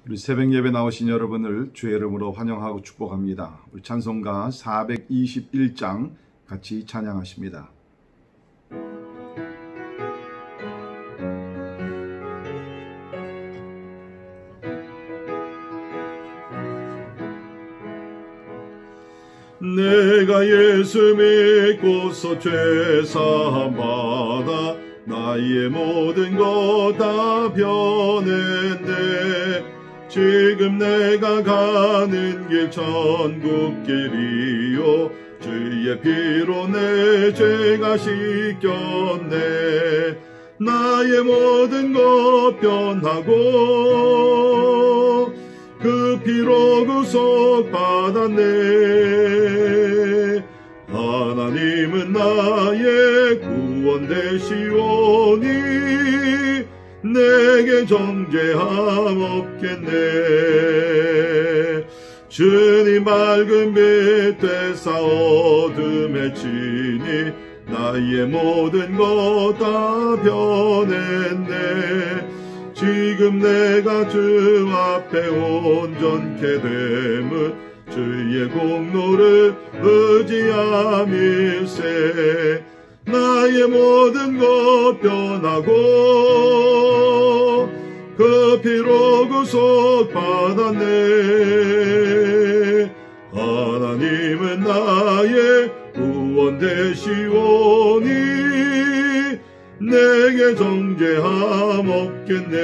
우리 새벽 예배 나오신 여러분을 주의 이름으로 환영하고 축복합니다. 우리 찬송가 421장 같이 찬양하십니다. 내가 예수 믿고서 죄사함 받아 나의 모든 것 다 변했네. 지금 내가 가는 길 천국길이요 주의 피로 내 죄가 씻겼네. 나의 모든 것 변하고 그 피로 구속 받았네. 하나님은 나의 구원 되시오니 내게 정죄함 없겠네. 주님 맑은 빛 되사 어둠에 치니 나의 모든 것 다 변했네. 지금 내가 주 앞에 온전케 됨은 주의 공로를 의지함일세. 나의 모든 것 변하고 그 피로 구속 받았네. 하나님은 나의 구원 되시오니 내게 정죄함 없겠네.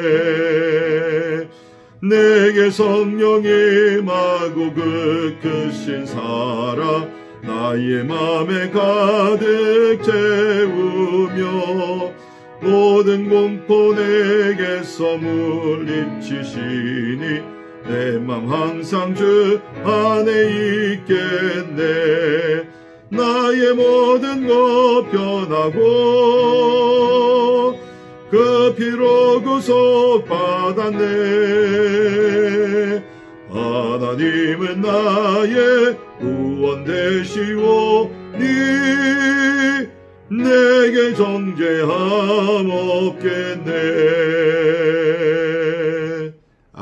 내게 성령이 임하고 그 크신 사랑 나의 맘에 가득 채우며 모든 공포 내게서 물리치시니 내 맘 항상 주 안에 있겠네. 나의 모든 것 변하고 그 피로 구속 받았네. 하나님은 나의 구원 되시오니 내게 정죄함 없겠네.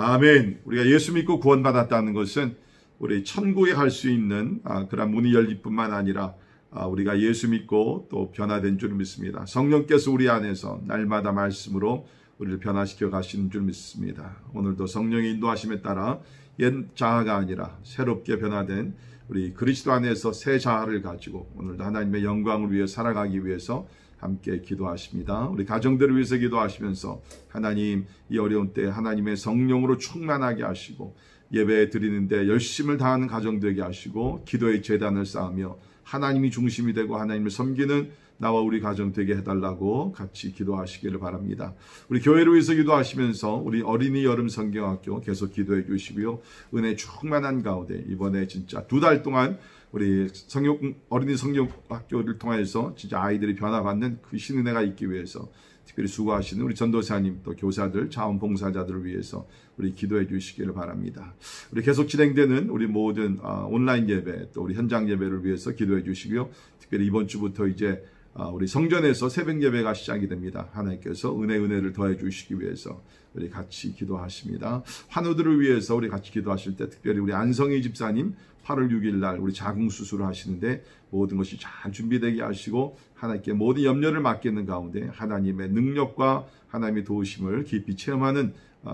아멘. 우리가 예수 믿고 구원받았다는 것은 우리 천국에 갈 수 있는 그런 문이 열릴 뿐만 아니라 우리가 예수 믿고 또 변화된 줄 믿습니다. 성령께서 우리 안에서 날마다 말씀으로 우리를 변화시켜 가시는 줄 믿습니다. 오늘도 성령의 인도하심에 따라 옛 자아가 아니라 새롭게 변화된 우리 그리스도 안에서 새 자아를 가지고 오늘도 하나님의 영광을 위해 살아가기 위해서 함께 기도하십니다. 우리 가정들을 위해서 기도하시면서 하나님 이 어려운 때 하나님의 성령으로 충만하게 하시고 예배 드리는데 열심을 다하는 가정 되게 하시고 기도의 제단을 쌓으며 하나님이 중심이 되고 하나님을 섬기는 나와 우리 가정 되게 해달라고 같이 기도하시기를 바랍니다. 우리 교회를 위해서 기도하시면서 우리 어린이 여름 성경학교 계속 기도해 주시고요. 은혜 충만한 가운데 이번에 진짜 2달 동안 우리 어린이 성경학교를 통해서 진짜 아이들이 변화받는 그 신은혜가 있기 위해서 특별히 수고하시는 우리 전도사님 또 교사들 자원봉사자들을 위해서 우리 기도해 주시기를 바랍니다. 우리 계속 진행되는 우리 모든 온라인 예배 또 우리 현장 예배를 위해서 기도해 주시고요. 특별히 이번 주부터 이제 우리 성전에서 새벽 예배가 시작이 됩니다. 하나님께서 은혜를 더해 주시기 위해서 우리 같이 기도하십니다. 환우들을 위해서 우리 같이 기도하실 때 특별히 우리 안성희 집사님 8월 6일 날 우리 자궁 수술을 하시는데 모든 것이 잘 준비되게 하시고 하나님께 모든 염려를 맡기는 가운데 하나님의 능력과 하나님의 도우심을 깊이 체험하는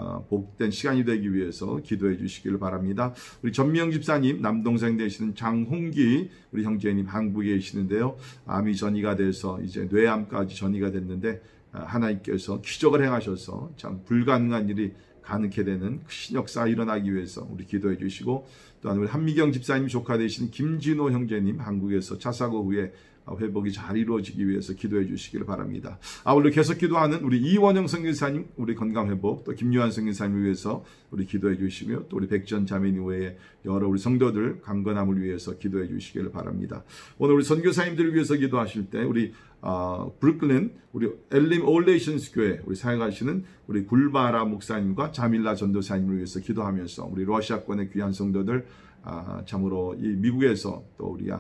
복된 시간이 되기 위해서 기도해 주시기를 바랍니다. 우리 전미영 집사님 남동생 되시는 장홍기 우리 형제님 한국에 계시는데요. 암이 전이가 돼서 이제 뇌암까지 전이가 됐는데 하나님께서 기적을 행하셔서 참 불가능한 일이 가능케 되는 큰 역사 일어나기 위해서 우리 기도해 주시고 또한 우리 한미경 집사님 조카 되시는 김진호 형제님 한국에서 차 사고 후에 회복이 잘 이루어지기 위해서 기도해 주시기를 바랍니다. 오늘 계속 기도하는 우리 이원영 선교사님 우리 건강회복 또 김유한 선교사님을 위해서 우리 기도해 주시고요. 또 우리 백전 자매님 외에 여러 우리 성도들 강건함을 위해서 기도해 주시기를 바랍니다. 오늘 우리 선교사님들을 위해서 기도하실 때 우리 브루클린 우리 엘림 올레이션스 교회 우리 사역하시는 우리 굴바라 목사님과 자밀라 전도사님을 위해서 기도하면서 우리 러시아권의 귀한 성도들 참으로 이 미국에서 또 우리가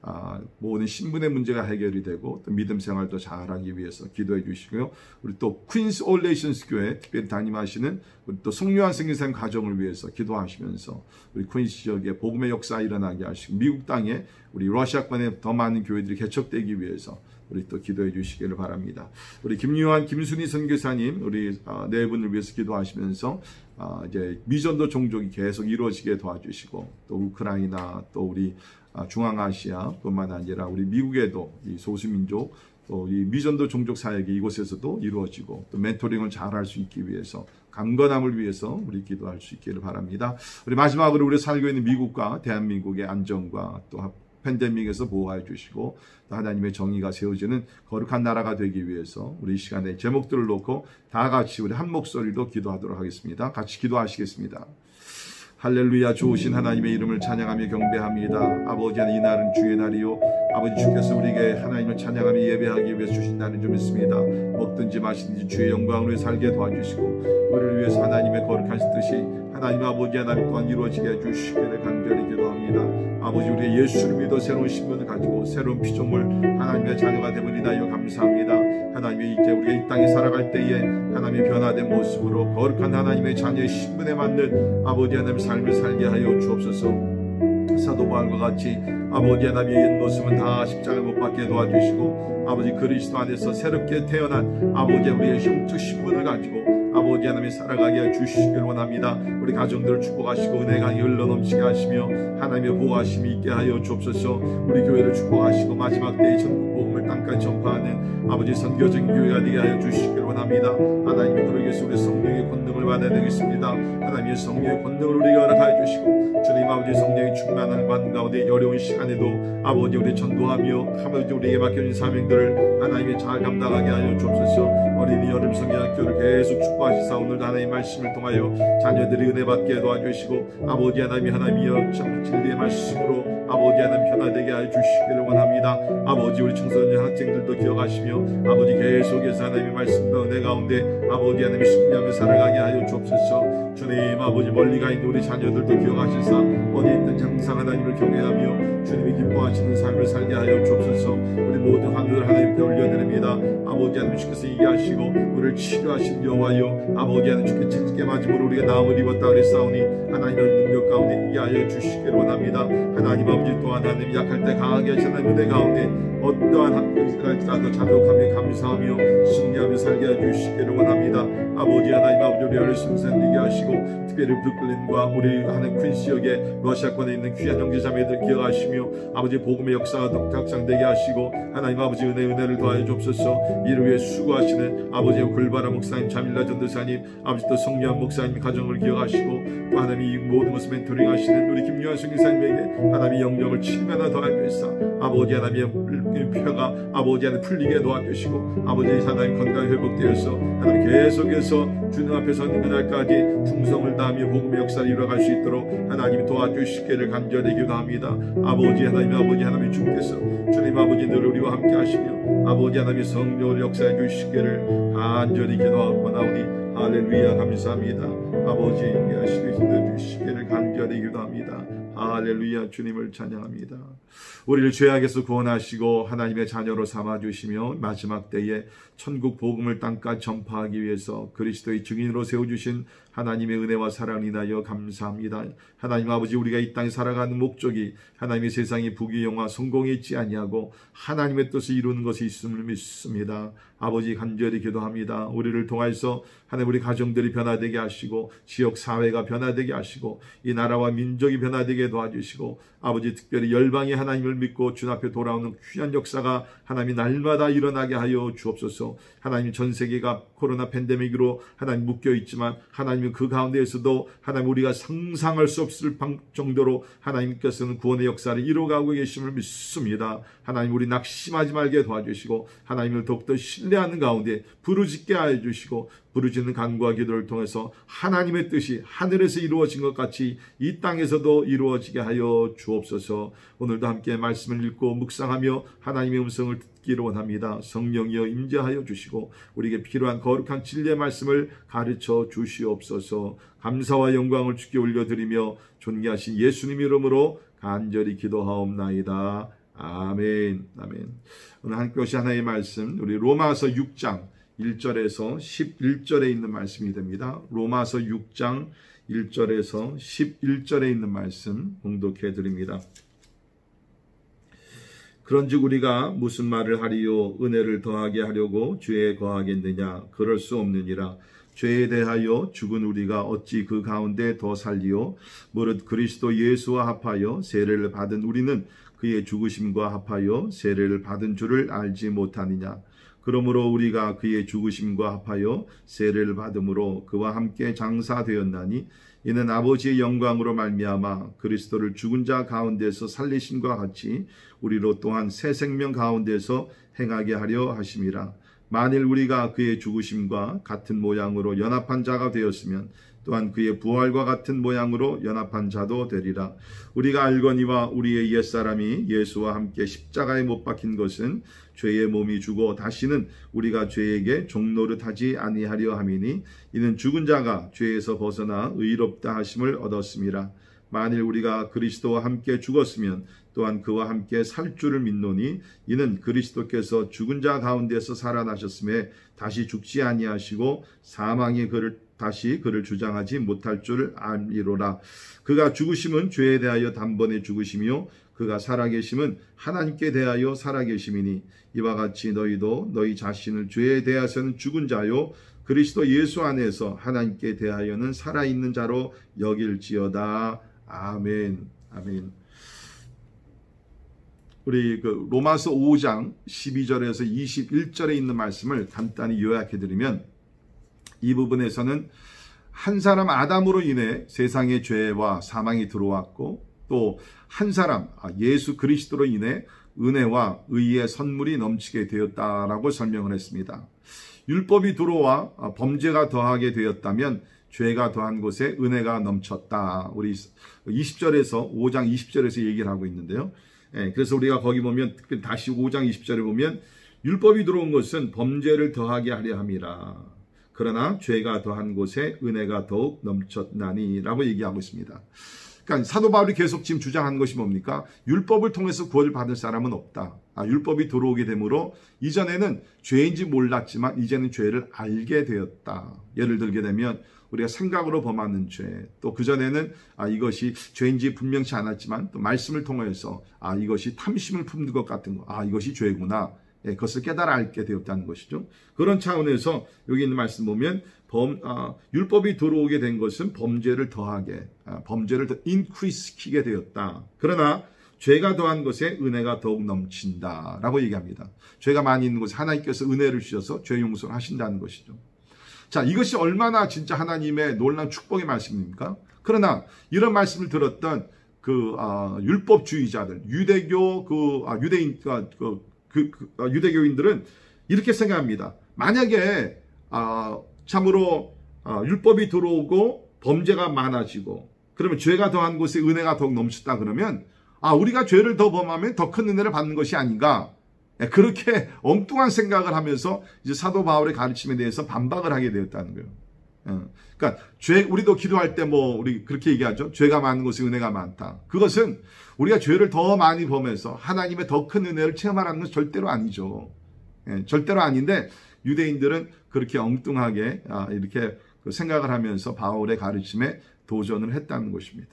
모든 신분의 문제가 해결이 되고 또 믿음 생활도 잘하기 위해서 기도해 주시고요. 우리 또 퀸스 올레이션스 교회 특별히 담임하시는 우리 또 송요한 선교사님 가정을 위해서 기도하시면서 우리 퀸스 지역에 복음의 역사 일어나게 하시고 미국 땅에 우리 러시아권에 더 많은 교회들이 개척되기 위해서 우리 또 기도해 주시기를 바랍니다. 우리 김유한, 김순희 선교사님 우리 네 분을 위해서 기도하시면서 이제 미전도 종족이 계속 이루어지게 도와주시고 또 우크라이나 또 우리 중앙아시아뿐만 아니라 우리 미국에도 이 소수민족 또 이 미전도 종족 사역이 이곳에서도 이루어지고 또 멘토링을 잘할 수 있기 위해서 강건함을 위해서 우리 기도할 수 있기를 바랍니다. 우리 마지막으로 우리 살고 있는 미국과 대한민국의 안정과 또 팬데믹에서 보호해 주시고 또 하나님의 정의가 세워지는 거룩한 나라가 되기 위해서 우리 이 시간에 제목들을 놓고 다 같이 우리 한 목소리로 기도하도록 하겠습니다. 같이 기도하시겠습니다. 할렐루야. 좋으신 하나님의 이름을 찬양하며 경배합니다. 아버지 이 날은 주의 날이요 아버지 주께서 우리에게 하나님을 찬양하며 예배하기 위해 주신 날인 줄 믿습니다. 먹든지 마시든지 주의 영광을 위해 살게 도와주시고 우리를 위해서 하나님의 거룩한 뜻이 하나님 아버지 하나님 또한 이루어지게 해주시기를 간절히 기도합니다. 아버지 우리의 예수를 믿어 새로운 신분을 가지고 새로운 피조물 하나님의 자녀가 됨을 인하여 감사합니다. 하나님의 이제 우리가 이 땅에 살아갈 때에 하나님의 변화된 모습으로 거룩한 하나님의 자녀의 신분에 맞는 아버지 하나님의 삶을 살게 하여 주옵소서. 사도 바울과 같이 아버지 하나님의 옛 모습은 다 십자가에 못 박게 도와주시고 아버지 그리스도 안에서 새롭게 태어난 아버지 우리의 형적 신분을 가지고 아버지 하나님이 살아가게 해주시기를 원합니다. 우리 가정들을 축복하시고 은혜가 흘러넘치게 하시며 하나님의 보호하심이 있게 하여 주옵소서. 우리 교회를 축복하시고 마지막 때의 전국 복음을 땅까지 전파하는 아버지 선교적인 교회가 되게 하여 주시기를 원합니다. 하나님이 그러기 위해서 우리 성령의 권능을 받아야 되겠습니다. 하나님의 성령의 권능을 우리가 허락하여 주시고 주님 아버지 성령의 충만을 받는 가운데 어려운 시간에도 아버지 우리 전도하며 아버지 우리에게 맡겨진 사명들을 하나님이 잘 감당하게 하여 주옵소서. 어린이 여름 성경학교를 계속 축복하시사 오늘도 하나님의 말씀을 통하여 자녀들이 은혜 받게 도와주시고 아버지 하나님이 참 진리의 말씀으로 아버지 하나님 변화되게 하여 주시기를 원합니다. 아버지 우리 청소년 학생들도 기억하시며 아버지 계속해서 하나님의 말씀과 은혜 가운데 아버지 하나님이 승리하며 살아가게 하여 주옵소서. 주님 아버지 멀리 가 있는 우리 자녀들도 기억하시사 어디 있든 항상 하나님을 경외하며 주님이 기뻐하시는 삶을 살게 하여 주옵소서. 우리 모든 환우를 하나님께 올려드립니다. 아버지 하나님 주께서 이해하시고 우리를 치료하신 여호와여 아버지 하나님 주께 책찍게 맞음으로 우리가 나음을 입었다 그랬사오니 하나님의 능력 가운데 이해하여 주시기를 원합니다. 하나님 아버지 또한 하나님 약할 때 강하게 하신 하나님 은혜 가운데 어떠한 학교까지도 자족하며 감사하며 승리하며 살게 해주시기를 원합니다. 아버지 하나님 아버지 우리를 승산되게 하시고 특별히 브루클린과 우리 하나님 퀸스 지역에 러시아권에 있는 귀한 형제자매들 기억하시며 아버지 복음의 역사가 확장되게 하시고 하나님 아버지 은혜를 더하여 주옵소서. 이를 위해 수고하시는 아버지 굴바라 목사님 자밀라 전도사님 아버지 또 성령 목사님 가정을 기억하시고 또 하나님 이 모든 것을 멘토링 하시는 우리 김유한 선교사님에게 하나님의 영역을 7배나 더하여 주시사 아버지 하나님의 표가 아버지 하나님 풀리게 도와주시고 아버지 하나님 건강 회복되어서 하나님 계속해서 주님 앞에 서는 그날까지 충성을 다하며 복음의 역사를 이뤄갈 수 있도록 하나님이 도와주시기를 간절히 기도합니다. 아버지 하나님 주께서 주님 아버지 늘 우리와 함께 하시며 아버지 하나님의 성령을 역사해 주시기를 간절히 기도하고 나오니 할렐루야 감사합니다. 아버지 하시기 힘내 주시기를 간절히 기도합니다. 할렐루야 주님을 찬양합니다. 우리를 죄악에서 구원하시고 하나님의 자녀로 삼아주시며 마지막 때에 천국 복음을 땅까지 전파하기 위해서 그리스도의 증인으로 세워주신 하나님의 은혜와 사랑을 인하여 감사합니다. 하나님 아버지 우리가 이 땅에 살아가는 목적이 하나님의 세상의 부귀영화 성공에 있지 아니하고 하나님의 뜻을 이루는 것이 있음을 믿습니다. 아버지 간절히 기도합니다. 우리를 통해서 하나님 우리 가정들이 변화되게 하시고 지역 사회가 변화되게 하시고 이 나라와 민족이 변화되게 도와주시고 아버지 특별히 열방이 하나님을 믿고 주 앞에 돌아오는 귀한 역사가 하나님이 날마다 일어나게 하여 주옵소서. 하나님 전 세계가 코로나 팬데믹으로 하나님 묶여있지만 하나님은 그 가운데에서도 하나님 우리가 상상할 수 없을 정도로 하나님께서는 구원의 역사를 이루어가고 계심을 믿습니다. 하나님 우리 낙심하지 말게 도와주시고 하나님을 더욱더 신뢰하는 가운데 부르짖게 하여 주시고 부르짖는 간구와 기도를 통해서 하나님의 뜻이 하늘에서 이루어진 것 같이 이 땅에서도 이루어지게 하여 주옵소서. 오늘도 함께 말씀을 읽고 묵상하며 하나님의 음성을 듣기를 원합니다. 성령이여 임재하여 주시고 우리에게 필요한 거룩한 진리의 말씀을 가르쳐 주시옵소서. 감사와 영광을 주께 올려드리며 존귀하신 예수님 이름으로 간절히 기도하옵나이다. 아멘. 아멘. 오늘 한 것이 하나의 말씀, 우리 로마서 6장 1절에서 11절에 있는 말씀이 됩니다. 로마서 6장 1절에서 11절에 있는 말씀 봉독해 드립니다. 그런즉 우리가 무슨 말을 하리요? 은혜를 더하게 하려고 죄에 거하겠느냐? 그럴 수 없느니라. 죄에 대하여 죽은 우리가 어찌 그 가운데 더 살리요? 무릇 그리스도 예수와 합하여 세례를 받은 우리는 그의 죽으심과 합하여 세례를 받은 줄을 알지 못하느냐? 그러므로 우리가 그의 죽으심과 합하여 세례를 받음으로 그와 함께 장사되었나니 이는 아버지의 영광으로 말미암아 그리스도를 죽은 자 가운데서 살리심과 같이 우리로 또한 새 생명 가운데서 행하게 하려 하심이라. 만일 우리가 그의 죽으심과 같은 모양으로 연합한 자가 되었으면 또한 그의 부활과 같은 모양으로 연합한 자도 되리라. 우리가 알거니와 우리의 옛사람이 예수와 함께 십자가에 못 박힌 것은 죄의 몸이 죽어 다시는 우리가 죄에게 종노릇하지 아니하려 함이니 이는 죽은 자가 죄에서 벗어나 의롭다 하심을 얻었음이라. 만일 우리가 그리스도와 함께 죽었으면 또한 그와 함께 살 줄을 믿노니 이는 그리스도께서 죽은 자 가운데서 살아나셨음에 다시 죽지 아니하시고 사망이 다시 그를 주장하지 못할 줄 알미로라. 그가 죽으심은 죄에 대하여 단번에 죽으심이요 그가 살아계심은 하나님께 대하여 살아계심이니 이와 같이 너희도 너희 자신을 죄에 대하여는 죽은 자요 그리스도 예수 안에서 하나님께 대하여는 살아있는 자로 여길지어다. 아멘. 아멘. 우리 로마서 5장 12절에서 21절에 있는 말씀을 간단히 요약해드리면 이 부분에서는 한 사람 아담으로 인해 세상의 죄와 사망이 들어왔고 또 한 사람 예수 그리스도로 인해 은혜와 의의 선물이 넘치게 되었다라고 설명을 했습니다. 율법이 들어와 범죄가 더하게 되었다면 죄가 더한 곳에 은혜가 넘쳤다. 우리 20절에서 5장 20절에서 얘기를 하고 있는데요. 그래서 우리가 거기 보면 다시 5장 20절에 보면 율법이 들어온 것은 범죄를 더하게 하려 함이라. 그러나 죄가 더한 곳에 은혜가 더욱 넘쳤나니 라고 얘기하고 있습니다. 그러니까 사도 바울이 계속 지금 주장한 것이 뭡니까? 율법을 통해서 구원을 받을 사람은 없다. 율법이 들어오게 되므로 이전에는 죄인지 몰랐지만 이제는 죄를 알게 되었다. 예를 들게 되면 우리가 생각으로 범하는 죄, 또 그전에는 이것이 죄인지 분명치 않았지만 또 말씀을 통해서 이것이 탐심을 품는 것 같은 거, 이것이 죄구나. 그것을 깨달아 알게 되었다는 것이죠. 그런 차원에서 여기 있는 말씀 보면 율법이 들어오게 된 것은 범죄를 더하게, 범죄를 더 인크리스시키게 되었다. 그러나 죄가 더한 것에 은혜가 더욱 넘친다 라고 얘기합니다. 죄가 많이 있는 곳에 하나님께서 은혜를 주셔서 죄 용서를 하신다는 것이죠. 자, 이것이 얼마나 진짜 하나님의 놀라운 축복의 말씀입니까? 그러나 이런 말씀을 들었던 율법주의자들, 유대교인들은 이렇게 생각합니다. 만약에 참으로 율법이 들어오고 범죄가 많아지고 그러면 죄가 더한 곳에 은혜가 더욱 넘쳤다 그러면 우리가 죄를 더 범하면 더 큰 은혜를 받는 것이 아닌가, 그렇게 엉뚱한 생각을 하면서 이제 사도 바울의 가르침에 대해서 반박을 하게 되었다는 거예요. 그러니까 우리도 기도할 때 우리 그렇게 얘기하죠. 죄가 많은 곳에 은혜가 많다. 그것은 우리가 죄를 더 많이 범해서 하나님의 더 큰 은혜를 체험하라는 것은 절대로 아니죠. 절대로 아닌데 유대인들은 그렇게 엉뚱하게 이렇게 생각을 하면서 바울의 가르침에 도전을 했다는 것입니다.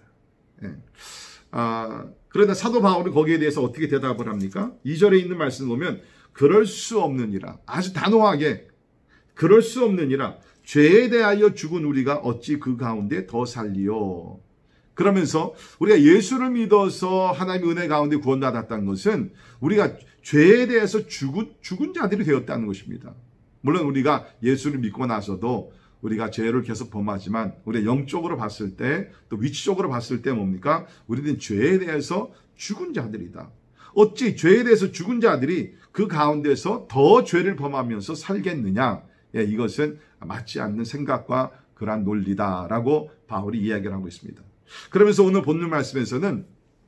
그러나 사도 바울은 거기에 대해서 어떻게 대답을 합니까? 2절에 있는 말씀을 보면 그럴 수 없느니라. 아주 단호하게 그럴 수 없느니라. 죄에 대하여 죽은 우리가 어찌 그 가운데 더 살리요. 그러면서 우리가 예수를 믿어서 하나님의 은혜 가운데 구원받았다는 것은 우리가 죄에 대해서 죽은 자들이 되었다는 것입니다. 물론 우리가 예수를 믿고 나서도 우리가 죄를 계속 범하지만 우리가 영적으로 봤을 때 또 위치적으로 봤을 때 뭡니까? 우리는 죄에 대해서 죽은 자들이다. 어찌 죄에 대해서 죽은 자들이 그 가운데서 더 죄를 범하면서 살겠느냐? 이것은 맞지 않는 생각과 그러한 논리다라고 바울이 이야기를 하고 있습니다. 그러면서 오늘 본문 말씀에서는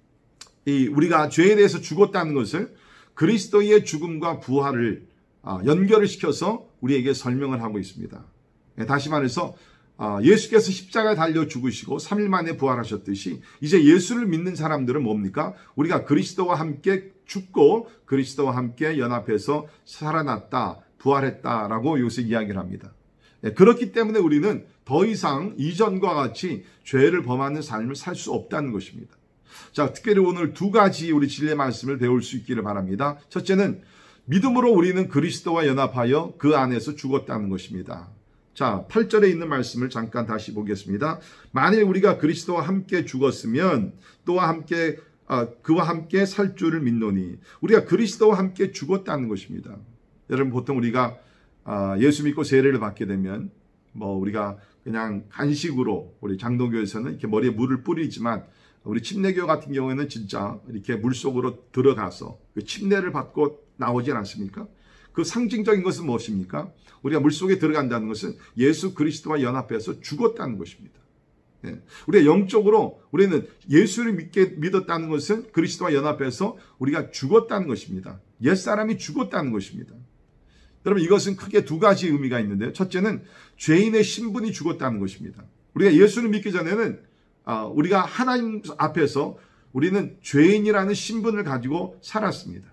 우리가 죄에 대해서 죽었다는 것을 그리스도의 죽음과 부활을 연결을 시켜서 우리에게 설명을 하고 있습니다. 다시 말해서 예수께서 십자가에 달려 죽으시고 3일 만에 부활하셨듯이 이제 예수를 믿는 사람들은 뭡니까? 우리가 그리스도와 함께 죽고 그리스도와 함께 연합해서 살아났다, 부활했다라고 여기서 이야기를 합니다. 그렇기 때문에 우리는 더 이상 이전과 같이 죄를 범하는 삶을 살 수 없다는 것입니다. 자, 특별히 오늘 두 가지 우리 진리의 말씀을 배울 수 있기를 바랍니다. 첫째는 믿음으로 우리는 그리스도와 연합하여 그 안에서 죽었다는 것입니다. 자, 8절에 있는 말씀을 잠깐 다시 보겠습니다. 만일 우리가 그리스도와 함께 죽었으면 그와 함께 살 줄을 믿노니 우리가 그리스도와 함께 죽었다는 것입니다. 여러분 보통 우리가 예수 믿고 세례를 받게 되면 우리가 그냥 간식으로 우리 장로교에서는 이렇게 머리에 물을 뿌리지만 우리 침례교 같은 경우에는 진짜 이렇게 물속으로 들어가서 그 침례를 받고 나오진 않습니까? 그 상징적인 것은 무엇입니까? 우리가 물속에 들어간다는 것은 예수 그리스도와 연합해서 죽었다는 것입니다. 우리가 영적으로 우리는 예수를 믿었다는 것은 그리스도와 연합해서 우리가 죽었다는 것입니다. 옛사람이 죽었다는 것입니다. 여러분 이것은 크게 두 가지 의미가 있는데요. 첫째는 죄인의 신분이 죽었다는 것입니다. 우리가 예수를 믿기 전에는 우리가 하나님 앞에서 우리는 죄인이라는 신분을 가지고 살았습니다.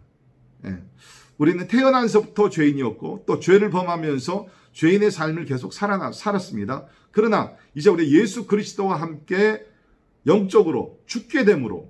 우리는 태어나서부터 죄인이었고 또 죄를 범하면서 죄인의 삶을 계속 살았습니다. 그러나 이제 우리 예수 그리스도와 함께 영적으로 죽게 됨으로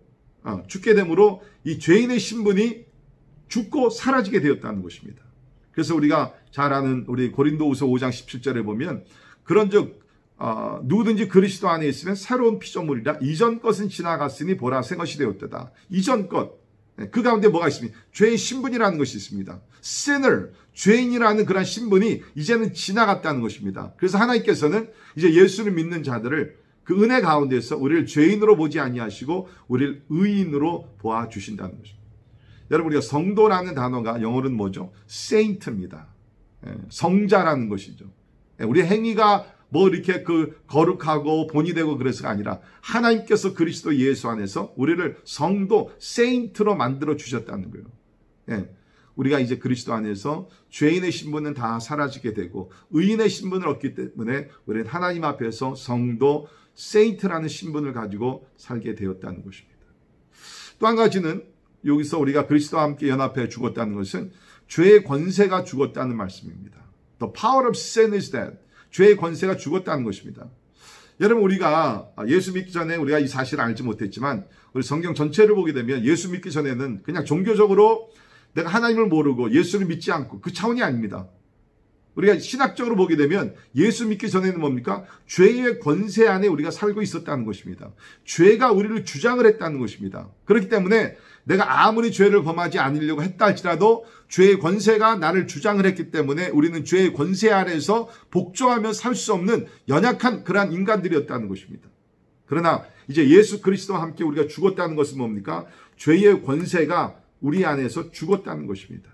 이 죄인의 신분이 죽고 사라지게 되었다는 것입니다. 그래서 우리가 잘 아는 우리 고린도후서 5장 17절에 보면 그런즉 누구든지 그리스도 안에 있으면 새로운 피조물이라 이전 것은 지나갔으니 보라 새 것이 되었도다. 이전 것 그 가운데 뭐가 있습니까? 죄의 신분이라는 것이 있습니다. sinner, 죄인이라는 그런 신분이 이제는 지나갔다는 것입니다. 그래서 하나님께서는 이제 예수를 믿는 자들을 그 은혜 가운데서 우리를 죄인으로 보지 아니하시고 우리를 의인으로 보아주신다는 것입니다. 여러분 우리가 성도라는 단어가 영어로는 뭐죠? saint입니다. 성자라는 것이죠. 우리 행위가 이렇게 거룩하고 본이 되고 그래서가 아니라 하나님께서 그리스도 예수 안에서 우리를 성도, 세인트로 만들어 주셨다는 거예요. 우리가 이제 그리스도 안에서 죄인의 신분은 다 사라지게 되고 의인의 신분을 얻기 때문에 우리는 하나님 앞에서 성도, 세인트라는 신분을 가지고 살게 되었다는 것입니다. 또 한 가지는 여기서 우리가 그리스도와 함께 연합해 죽었다는 것은 죄의 권세가 죽었다는 말씀입니다. The power of sin is dead. 죄의 권세가 죽었다는 것입니다. 여러분 우리가 예수 믿기 전에 우리가 이 사실을 알지 못했지만 우리 성경 전체를 보게 되면 예수 믿기 전에는 그냥 종교적으로 내가 하나님을 모르고 예수를 믿지 않고 그 차원이 아닙니다. 우리가 신학적으로 보게 되면 예수 믿기 전에는 뭡니까? 죄의 권세 안에 우리가 살고 있었다는 것입니다. 죄가 우리를 주장을 했다는 것입니다. 그렇기 때문에 내가 아무리 죄를 범하지 않으려고 했다 할지라도 죄의 권세가 나를 주장을 했기 때문에 우리는 죄의 권세 아래에서 복종하며 살 수 없는 연약한 그러한 인간들이었다는 것입니다. 그러나 이제 예수 그리스도와 함께 우리가 죽었다는 것은 뭡니까? 죄의 권세가 우리 안에서 죽었다는 것입니다.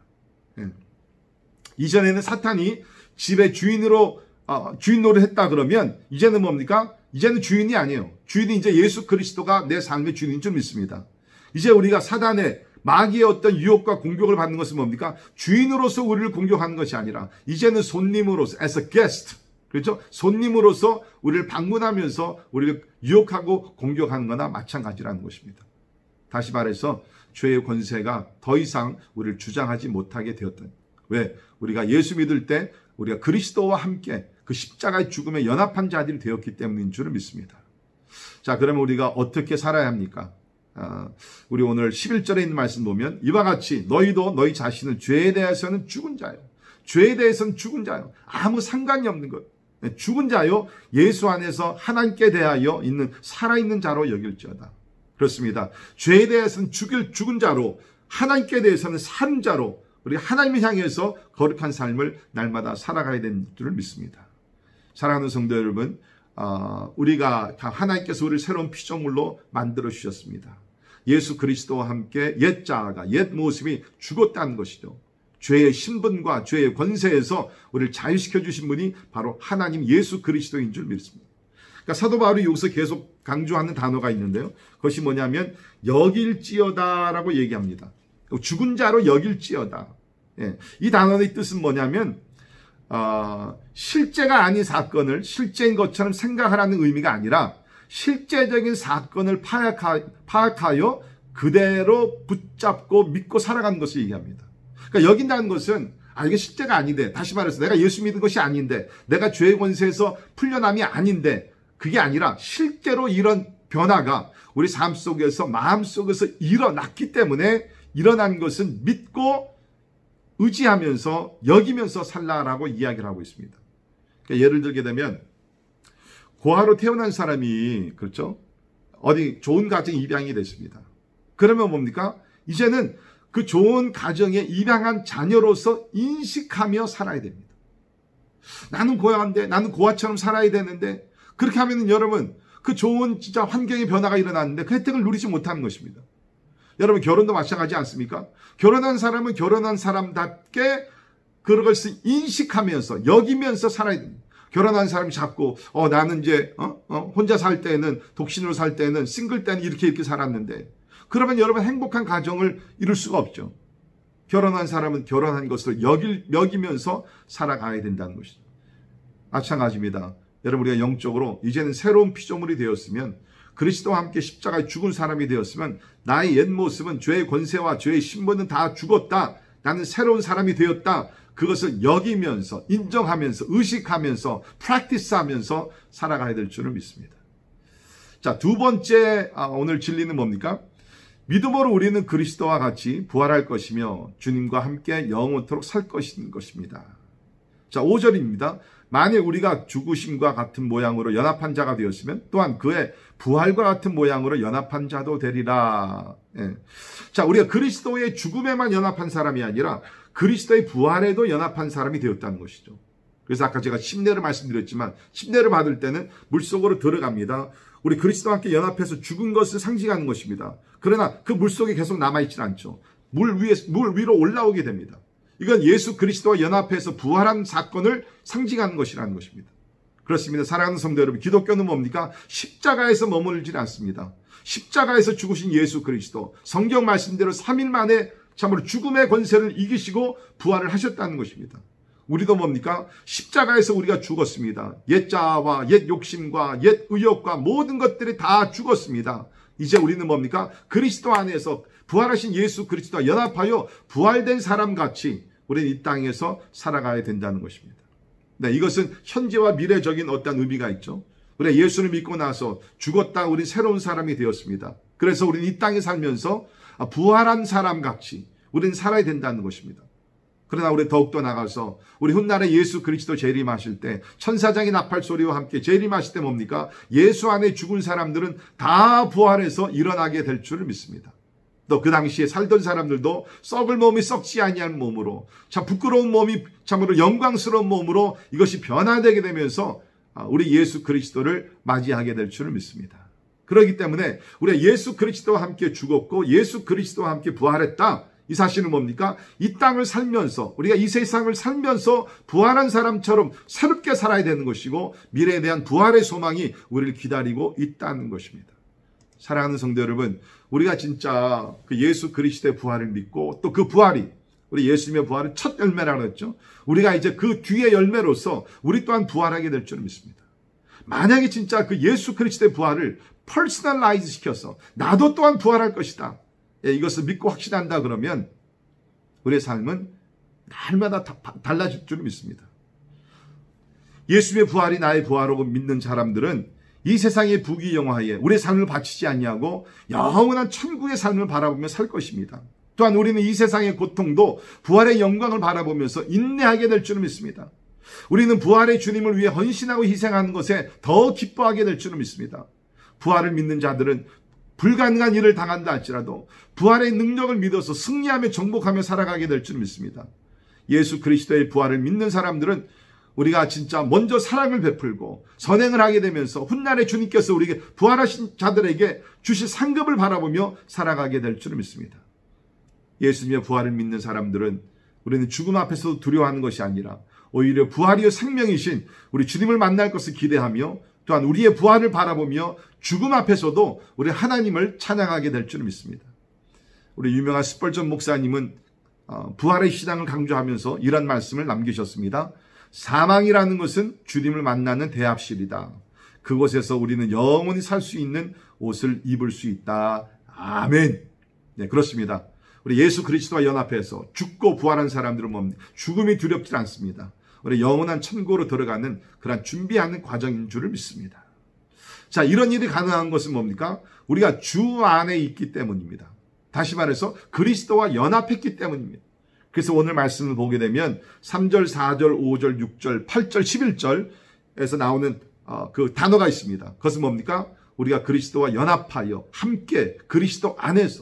이전에는 사탄이 집의 주인으로 했다 그러면 이제는 뭡니까? 이제는 주인이 아니에요. 주인이 이제 예수 그리스도가 내 삶의 주인인 줄 믿습니다. 이제 우리가 사단의 마귀의 어떤 유혹과 공격을 받는 것은 뭡니까? 주인으로서 우리를 공격하는 것이 아니라 이제는 손님으로서 as a guest, 그렇죠? 손님으로서 우리를 방문하면서 우리를 유혹하고 공격하는 거나 마찬가지라는 것입니다. 다시 말해서 죄의 권세가 더 이상 우리를 주장하지 못하게 되었다. 왜? 우리가 예수 믿을 때 우리가 그리스도와 함께 그 십자가의 죽음에 연합한 자들이 되었기 때문인 줄을 믿습니다. 자, 그러면 우리가 어떻게 살아야 합니까? 우리 오늘 11절에 있는 말씀 보면 이와 같이 너희도 너희 자신은 죄에 대해서는 죽은 자요. 죄에 대해서는 죽은 자요. 아무 상관이 없는 것. 죽은 자요. 예수 안에서 하나님께 대하여 있는 살아있는 자로 여길지어다. 그렇습니다. 죄에 대해서는 죽은 자로 하나님께 대해서는 산 자로 우리가 하나님을 향해서 거룩한 삶을 날마다 살아가야 되는 줄을 믿습니다. 사랑하는 성도 여러분, 우리가 하나님께서 우리를 새로운 피조물로 만들어 주셨습니다. 예수 그리스도와 함께 옛 자아가 옛 모습이 죽었다는 것이죠. 죄의 신분과 죄의 권세에서 우리를 자유시켜 주신 분이 바로 하나님 예수 그리스도인 줄 믿습니다. 그러니까 사도 바울이 여기서 계속 강조하는 단어가 있는데요. 그것이 뭐냐면 여길지어다라고 얘기합니다. 죽은 자로 여길지어다. 예, 이 단어의 뜻은 뭐냐면 실제가 아닌 사건을 실제인 것처럼 생각하라는 의미가 아니라 실제적인 사건을 파악하여 그대로 붙잡고 믿고 살아가는 것을 얘기합니다. 그러니까 여긴다는 것은 이게 실제가 아닌데, 다시 말해서 내가 예수 믿은 것이 아닌데, 내가 죄의 권세에서 풀려남이 아닌데, 그게 아니라 실제로 이런 변화가 우리 삶 속에서 마음 속에서 일어났기 때문에 일어난 것은 믿고 의지하면서 여기면서 살라라고 이야기를 하고 있습니다. 그러니까 예를 들게 되면 고아로 태어난 사람이 그렇죠? 어디 좋은 가정 입양이 됐습니다. 그러면 뭡니까? 이제는 그 좋은 가정에 입양한 자녀로서 인식하며 살아야 됩니다. 나는 고아인데, 나는 고아처럼 살아야 되는데, 그렇게 하면은 여러분 그 좋은 진짜 환경의 변화가 일어났는데 그 혜택을 누리지 못하는 것입니다. 여러분 결혼도 마찬가지 않습니까? 결혼한 사람은 결혼한 사람답게 그것을 인식하면서 여기면서 살아야 됩니다. 결혼한 사람이 자꾸 나는 이제 혼자 살 때는 독신으로 살 때는 싱글 때는 이렇게 살았는데, 그러면 여러분 행복한 가정을 이룰 수가 없죠. 결혼한 사람은 결혼한 것을 여기면서 살아가야 된다는 것이죠. 마찬가지입니다. 여러분 우리가 영적으로 이제는 새로운 피조물이 되었으면, 그리스도와 함께 십자가에 죽은 사람이 되었으면 나의 옛 모습은 죄의 권세와 죄의 신분은 다 죽었다. 나는 새로운 사람이 되었다. 그것을 여기면서 인정하면서 의식하면서 프랙티스하면서 살아가야 될 줄을 믿습니다. 자, 두 번째 오늘 진리는 뭡니까? 믿음으로 우리는 그리스도와 같이 부활할 것이며 주님과 함께 영원토록 살 것입니다. 자, 5절입니다. 만일 우리가 죽으심과 같은 모양으로 연합한 자가 되었으면 또한 그의 부활과 같은 모양으로 연합한 자도 되리라. 예. 자, 우리가 그리스도의 죽음에만 연합한 사람이 아니라 그리스도의 부활에도 연합한 사람이 되었다는 것이죠. 그래서 아까 제가 침례를 말씀드렸지만 침례를 받을 때는 물속으로 들어갑니다. 우리 그리스도와 함께 연합해서 죽은 것을 상징하는 것입니다. 그러나 그 물속에 계속 남아있지는 않죠. 물 위로 올라오게 됩니다. 이건 예수 그리스도와 연합해서 부활한 사건을 상징하는 것이라는 것입니다. 그렇습니다. 사랑하는 성도 여러분, 기독교는 뭡니까? 십자가에서 머물지 않습니다. 십자가에서 죽으신 예수 그리스도, 성경 말씀대로 3일 만에 참으로 죽음의 권세를 이기시고 부활을 하셨다는 것입니다. 우리도 뭡니까? 십자가에서 우리가 죽었습니다. 옛 자아와 옛 욕심과 옛 의욕과 모든 것들이 다 죽었습니다. 이제 우리는 뭡니까? 그리스도 안에서 부활하신 예수 그리스도와 연합하여 부활된 사람같이 우리는 이 땅에서 살아가야 된다는 것입니다. 네, 이것은 현재와 미래적인 어떤 의미가 있죠. 우리가 예수를 믿고 나서 죽었다 우리 새로운 사람이 되었습니다. 그래서 우리는 이 땅에 살면서 부활한 사람같이 우리는 살아야 된다는 것입니다. 그러나 우리 더욱더 나가서 우리 훗날에 예수 그리스도 재림하실 때 천사장의 나팔 소리와 함께 재림하실 때 뭡니까? 예수 안에 죽은 사람들은 다 부활해서 일어나게 될 줄을 믿습니다. 또 그 당시에 살던 사람들도 썩을 몸이 썩지 아니한 몸으로, 참 부끄러운 몸이 참으로 영광스러운 몸으로 이것이 변화되게 되면서 우리 예수 그리스도를 맞이하게 될 줄을 믿습니다. 그렇기 때문에 우리가 예수 그리스도와 함께 죽었고 예수 그리스도와 함께 부활했다. 이 사실은 뭡니까? 이 땅을 살면서 우리가 이 세상을 살면서 부활한 사람처럼 새롭게 살아야 되는 것이고 미래에 대한 부활의 소망이 우리를 기다리고 있다는 것입니다. 사랑하는 성도 여러분, 우리가 진짜 그 예수 그리스도의 부활을 믿고 또 그 부활이 우리 예수님의 부활은 첫 열매라고 했죠. 우리가 이제 그 뒤의 열매로서 우리 또한 부활하게 될 줄 믿습니다. 만약에 진짜 그 예수 그리스도의 부활을 퍼스널라이즈 시켜서 나도 또한 부활할 것이다. 이것을 믿고 확신한다 그러면 우리의 삶은 날마다 달라질 줄 믿습니다. 예수의 부활이 나의 부활이라고 믿는 사람들은 이 세상의 부귀영화에 우리의 삶을 바치지 아니하고 영원한 천국의 삶을 바라보며 살 것입니다. 또한 우리는 이 세상의 고통도 부활의 영광을 바라보면서 인내하게 될 줄 믿습니다. 우리는 부활의 주님을 위해 헌신하고 희생하는 것에 더 기뻐하게 될 줄 믿습니다. 부활을 믿는 자들은 불가능한 일을 당한다 할지라도 부활의 능력을 믿어서 승리하며 정복하며 살아가게 될 줄 믿습니다. 예수 그리스도의 부활을 믿는 사람들은 우리가 진짜 먼저 사랑을 베풀고 선행을 하게 되면서 훗날에 주님께서 우리에게 부활하신 자들에게 주실 상급을 바라보며 살아가게 될 줄 믿습니다. 예수님의 부활을 믿는 사람들은 우리는 죽음 앞에서도 두려워하는 것이 아니라 오히려 부활이요 생명이신 우리 주님을 만날 것을 기대하며 또한 우리의 부활을 바라보며 죽음 앞에서도 우리 하나님을 찬양하게 될 줄 믿습니다. 우리 유명한 스펄전 목사님은 부활의 신앙을 강조하면서 이런 말씀을 남기셨습니다. 사망이라는 것은 주님을 만나는 대합실이다. 그곳에서 우리는 영원히 살 수 있는 옷을 입을 수 있다. 아멘. 네, 그렇습니다. 우리 예수 그리스도와 연합해서 죽고 부활한 사람들은 뭡니까? 죽음이 두렵지 않습니다. 우리 영원한 천국으로 들어가는 그런 준비하는 과정인 줄을 믿습니다. 자, 이런 일이 가능한 것은 뭡니까? 우리가 주 안에 있기 때문입니다. 다시 말해서 그리스도와 연합했기 때문입니다. 그래서 오늘 말씀을 보게 되면 3절, 4절, 5절, 6절, 8절, 11절에서 나오는 그 단어가 있습니다. 그것은 뭡니까? 우리가 그리스도와 연합하여 함께 그리스도 안에서.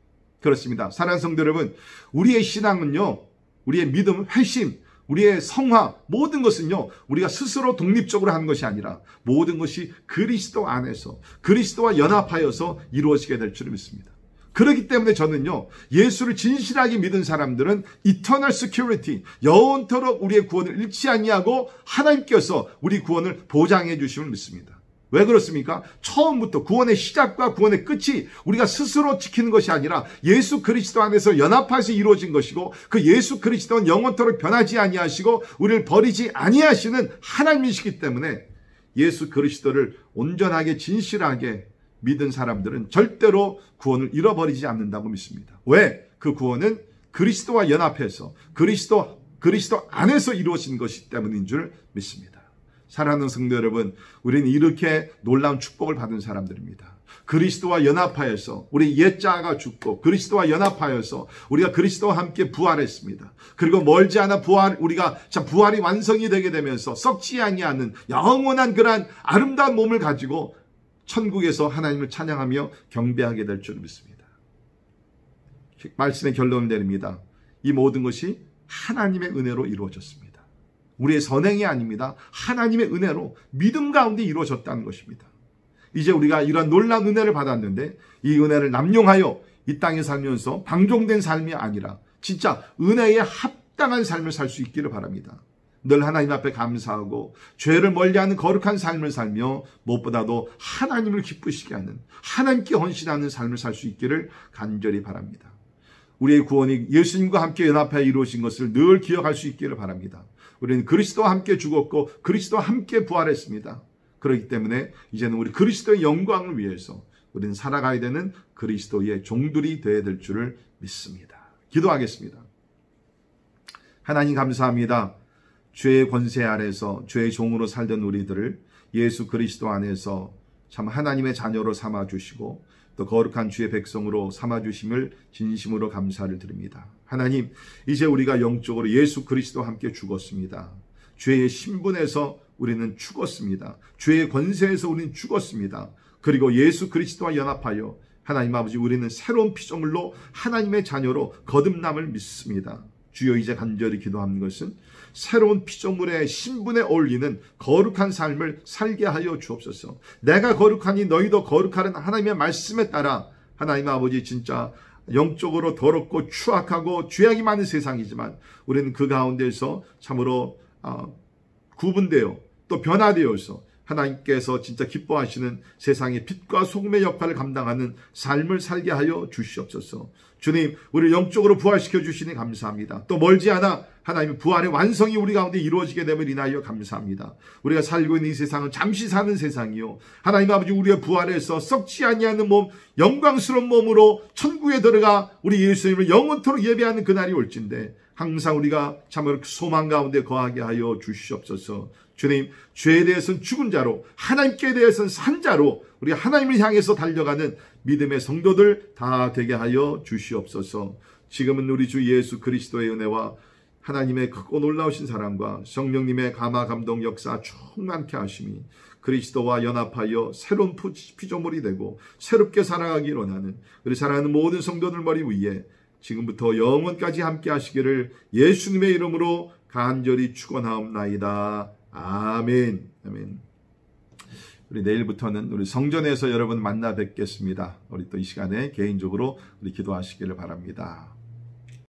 그렇습니다. 사랑하는 성도 여러분, 우리의 신앙은요, 우리의 믿음, 회심, 우리의 성화, 모든 것은요, 우리가 스스로 독립적으로 하는 것이 아니라 모든 것이 그리스도 안에서 그리스도와 연합하여서 이루어지게 될 줄을 믿습니다. 그렇기 때문에 저는요, 예수를 진실하게 믿은 사람들은 eternal security, 영원토록 우리의 구원을 잃지 아니하고 하나님께서 우리 구원을 보장해 주심을 믿습니다. 왜 그렇습니까? 처음부터 구원의 시작과 구원의 끝이 우리가 스스로 지키는 것이 아니라 예수 그리스도 안에서 연합해서 이루어진 것이고, 그 예수 그리스도는 영원토록 변하지 아니하시고 우리를 버리지 아니하시는 하나님이시기 때문에 예수 그리스도를 온전하게 진실하게 믿은 사람들은 절대로 구원을 잃어버리지 않는다고 믿습니다. 왜? 그 구원은 그리스도와 연합해서 그리스도 안에서 이루어진 것이기 때문인 줄 믿습니다. 사랑하는 성도 여러분, 우리는 이렇게 놀라운 축복을 받은 사람들입니다. 그리스도와 연합하여서 우리 옛자가 죽고 그리스도와 연합하여서 우리가 그리스도와 함께 부활했습니다. 그리고 멀지 않아 부활이 완성이 되게 되면서 썩지 아니하는 영원한 그러한 아름다운 몸을 가지고 천국에서 하나님을 찬양하며 경배하게 될 줄 믿습니다. 말씀의 결론을 내립니다. 이 모든 것이 하나님의 은혜로 이루어졌습니다. 우리의 선행이 아닙니다. 하나님의 은혜로 믿음 가운데 이루어졌다는 것입니다. 이제 우리가 이런 놀라운 은혜를 받았는데 이 은혜를 남용하여 이 땅에 살면서 방종된 삶이 아니라 진짜 은혜에 합당한 삶을 살 수 있기를 바랍니다. 늘 하나님 앞에 감사하고 죄를 멀리하는 거룩한 삶을 살며 무엇보다도 하나님을 기쁘시게 하는, 하나님께 헌신하는 삶을 살 수 있기를 간절히 바랍니다. 우리의 구원이 예수님과 함께 연합하여 이루어진 것을 늘 기억할 수 있기를 바랍니다. 우리는 그리스도와 함께 죽었고 그리스도와 함께 부활했습니다. 그렇기 때문에 이제는 우리 그리스도의 영광을 위해서 우리는 살아가야 되는 그리스도의 종들이 되어야 될 줄을 믿습니다. 기도하겠습니다. 하나님 감사합니다. 죄의 권세 아래서 죄의 종으로 살던 우리들을 예수 그리스도 안에서 참 하나님의 자녀로 삼아주시고 또 거룩한 주의 백성으로 삼아주심을 진심으로 감사를 드립니다. 하나님, 이제 우리가 영적으로 예수 그리스도와 함께 죽었습니다. 죄의 신분에서 우리는 죽었습니다. 죄의 권세에서 우리는 죽었습니다. 그리고 예수 그리스도와 연합하여 하나님 아버지, 우리는 새로운 피조물로 하나님의 자녀로 거듭남을 믿습니다. 주여, 이제 간절히 기도하는 것은 새로운 피조물의 신분에 어울리는 거룩한 삶을 살게 하여 주옵소서. 내가 거룩하니 너희도 거룩하라는 하나님의 말씀에 따라 하나님 아버지, 진짜 영적으로 더럽고 추악하고 죄악이 많은 세상이지만 우리는 그 가운데서 참으로 구분되어 또 변화되어서 하나님께서 진짜 기뻐하시는 세상의 빛과 소금의 역할을 감당하는 삶을 살게 하여 주시옵소서. 주님, 우리를 영적으로 부활시켜 주시니 감사합니다. 또 멀지 않아 하나님의 부활의 완성이 우리 가운데 이루어지게 됨을 인하여 감사합니다. 우리가 살고 있는 이 세상은 잠시 사는 세상이요, 하나님 아버지, 우리의 부활에서 썩지 아니하는 몸, 영광스러운 몸으로 천국에 들어가 우리 예수님을 영원토록 예배하는 그날이 올진데 항상 우리가 참으로 소망 가운데 거하게 하여 주시옵소서. 주님, 죄에 대해서는 죽은 자로, 하나님께 대해서는 산 자로 우리 하나님을 향해서 달려가는 믿음의 성도들 다 되게 하여 주시옵소서. 지금은 우리 주 예수 그리스도의 은혜와 하나님의 크고 놀라우신 사랑과 성령님의 감화 감동 역사 충만케 하심이 그리스도와 연합하여 새로운 피조물이 되고 새롭게 살아가기를 원하는 우리 사랑하는 모든 성도들 머리 위에 지금부터 영원까지 함께 하시기를 예수님의 이름으로 간절히 축원하옵나이다. 아멘. 아멘. 우리 내일부터는 우리 성전에서 여러분 만나 뵙겠습니다. 우리 또 이 시간에 개인적으로 우리 기도하시기를 바랍니다.